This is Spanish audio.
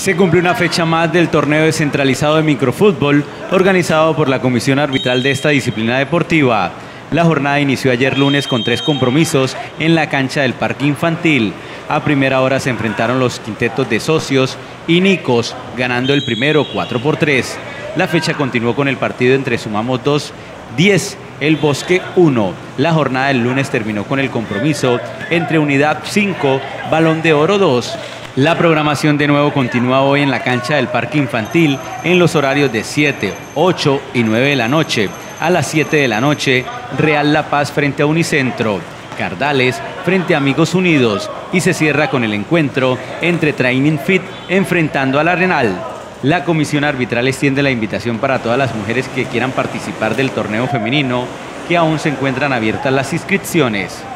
Se cumple una fecha más del torneo descentralizado de microfútbol organizado por la comisión arbitral de esta disciplina deportiva. La jornada inició ayer lunes con 3 compromisos en la cancha del Parque Infantil. A primera hora se enfrentaron los quintetos de Socios y Nicos, ganando el primero 4-3. La fecha continuó con el partido entre Sumamos 2, 10, El Bosque 1. La jornada del lunes terminó con el compromiso entre Unidad 5, Balón de Oro 2. La programación de nuevo continúa hoy en la cancha del Parque Infantil en los horarios de 7, 8 y 9 de la noche. A las 7 de la noche, Real La Paz frente a Unicentro, Cardales frente a Amigos Unidos y se cierra con el encuentro entre Training Fit enfrentando al Arenal. La comisión arbitral extiende la invitación para todas las mujeres que quieran participar del torneo femenino, que aún se encuentran abiertas las inscripciones.